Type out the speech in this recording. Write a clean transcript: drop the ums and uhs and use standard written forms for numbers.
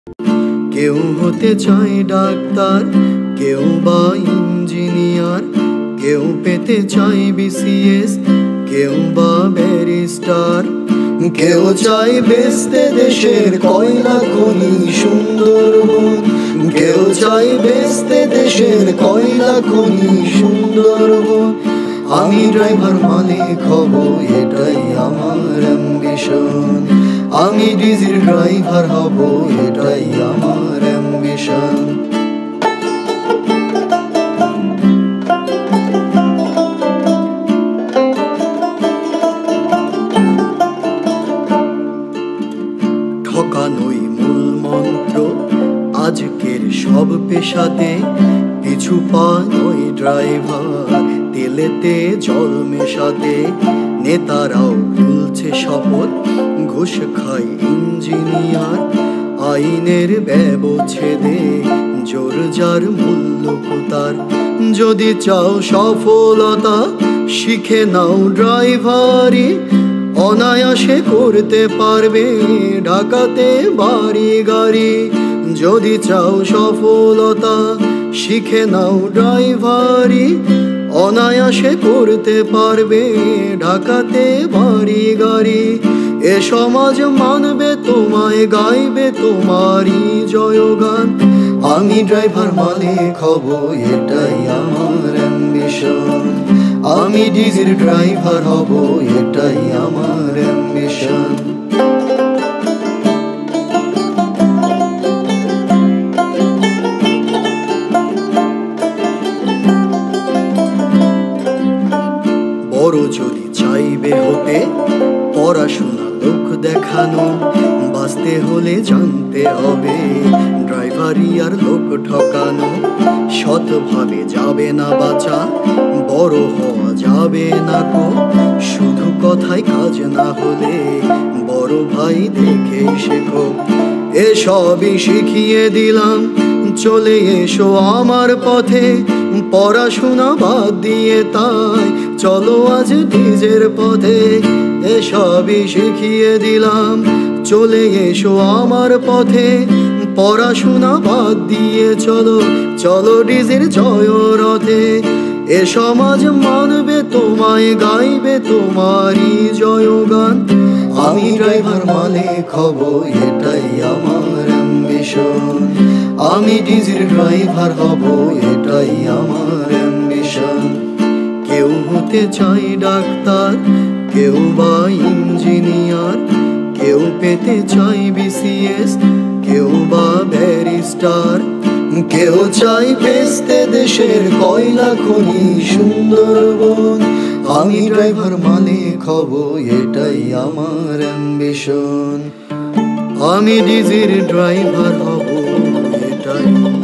কেউ হতে চায় ডাক্তার, কেউ বা ইঞ্জিনিয়ার, কেউ পেতে চায় বিসিএস, কেউ বা ব্যারিস্টার। কেউ চায় বেচতে দেশের কয়লা খনি সুন্দরবন, কেউ চায় বেচতে দেশের কয়লা খনি সুন্দরবন। আমি ড্রাইভার মালিক হব, এটাই আমার অ্যাম্বিশন। আমি ডিজির ড্রাইভার হব, এটাই আমার অ্যাম্বিশন। ঠকানোই মূল মন্ত্র আজকের সব পেশাতে, পিছু পা নয় ড্রাইভার, তেলেতে জল মেশাতে। নেতারাও ভুলছে শপথ, ঘুষ খায় ইঞ্জিনিয়ার, আইনের ব্যবচ্ছেদে জোর যার মূল্য কোতার। যদি চাও সফলতা শিখে নাও ড্রাইভারি, অনায়াসে করতে পারবে ঢাকাতে বাড়ি গাড়ি। যদি চাও সফলতা শিখে নাও ড্রাইভারি, অনায়াসে করতে পারবে ঢাকাতে বাড়ি গাড়ি। এ সমাজ মানবে তোমায়, গাইবে তোমারই জয়গান। আমি ড্রাইভার মালিক হব, এটাই আমার অ্যাম্বিশন। আমি ডিজির ড্রাইভার হব, এটাই আমার অ্যাম্বিশন। বড় যদি চাইবে হতে, পড়াশোনা লোক দেখানো, বাঁচতে হলে জানতে হবে ড্রাইভারি আর লোক ঠকানো। সৎভাবে যাবে না বাঁচা, বড় হওয়া যাবে না কো, শুধু কথায় কাজ না হলে বড় ভাই দেখে শেখো। এসবই শিখিয়ে দিলাম, চলে এসো আমার পথে। পড়াশোনা বাদ দিয়ে তাই চলো আজ ডিজের পথে। এসবই শিখিয়ে দিলাম, চলে এসো আমার পথে। পড়াশোনা বাদ দিয়ে চলো, চলো ডিজের জয় রথে। এ সমাজ মানবে তোমায়, গাইবে তোমারই জয়গান। আমি ড্রাইভার মালিক হব, এটাই আমার অ্যাম্বিশন। আমি ডিজির ড্রাইভার হব, এটাই আমার অ্যাম্বিশন। কেউ হতে চায় ডাক্তার, কেউ বা ইঞ্জিনিয়ার, কেউ পেতে চায় বিসিএস, কেউ বা ব্যারিস্টার। কেউ চাই বেচতে দেশের কয়লা খনি সুন্দরবন। আমি ড্রাইভার মালিক হব, এটাই আমার অ্যাম্বিশন। আমি ডিজির ড্রাইভার হব, এটাই